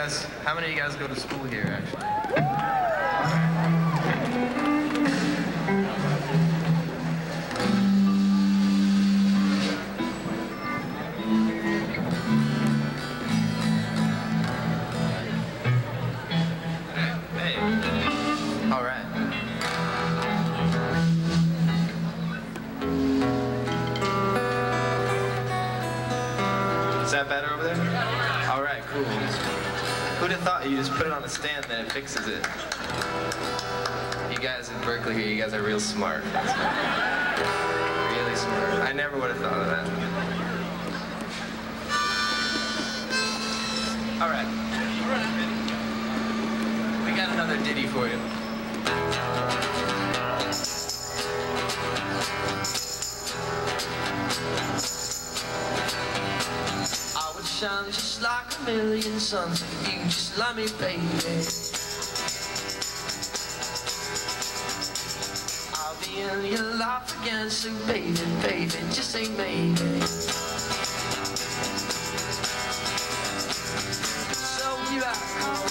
many of you guys go to school here, actually? Hey. All right. Is that better over there? All right, cool. Who'd have thought you just put it on a stand and it fixes it? You guys in Berkeley here, you guys are real smart. Really smart. I never would have thought of that. All right. We got another ditty for you. Shine just like a million suns if you just love me, baby. I'll be in your life again, so baby, baby, just say maybe. So here I come.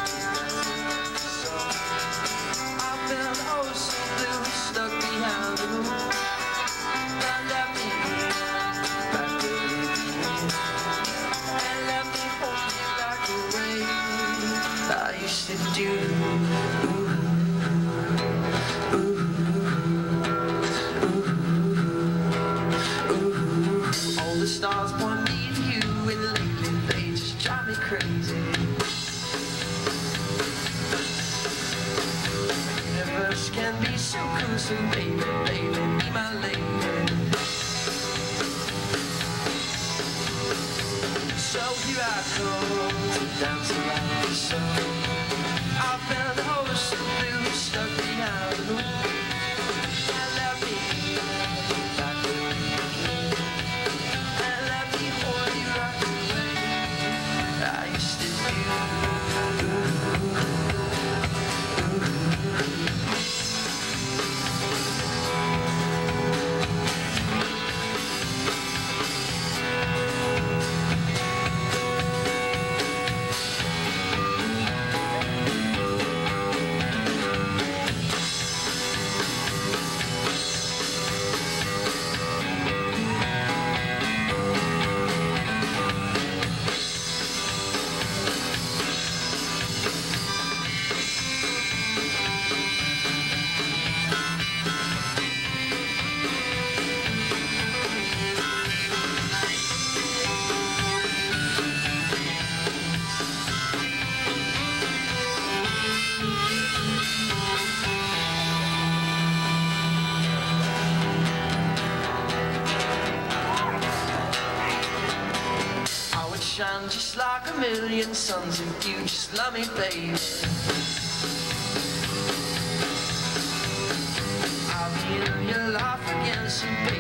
I've been oh so blue, stuck behind the moon. Now let me back to I used to do. All the stars point me to you, and lately they just drive me crazy. The universe can be so cool, so baby, baby, be my lady. So here I come to dance around the sun. I've been oh so blue, stuck behind the moon. And let me back away. And let me hold you right away. I used to shine just like a million suns if you just love me, baby. I'll be in your life again, so baby.